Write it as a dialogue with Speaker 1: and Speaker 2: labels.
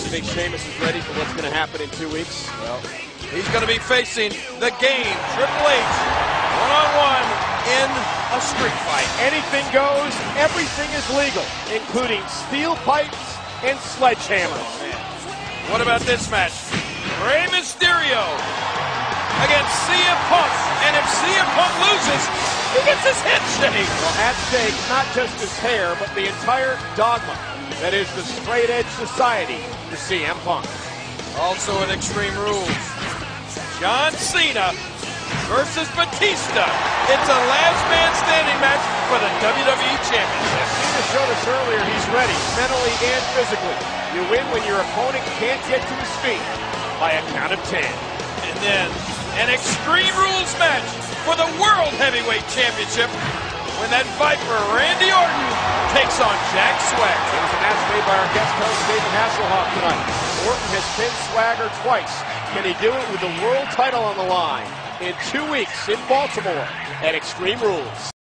Speaker 1: You think Sheamus is ready for what's going to happen in 2 weeks?
Speaker 2: Well, he's going to be facing the Game, Triple H, one-on-one in a street fight.
Speaker 1: Anything goes, everything is legal, including steel pipes and sledgehammers.
Speaker 2: What about this match? Rey Mysterio against CM Punk. And if CM Punk loses, he gets his head shaved.
Speaker 1: Well, at stake, not just his hair, but the entire dogma that is the straight edge society to CM Punk.
Speaker 2: Also in Extreme Rules, John Cena versus Batista. It's a last man standing match for the WWE Championship.
Speaker 1: Cena showed us earlier he's ready, mentally and physically. You win when your opponent can't get to his feet by a count of 10.
Speaker 2: And then an Extreme Rules match for the World Heavyweight Championship when that Viper Randy Orton takes on Jack Swagger.
Speaker 1: It was a match made by our guest host David Hasselhoff tonight. Orton has pinned Swagger twice. Can he do it with the world title on the line in 2 weeks in Baltimore at Extreme Rules?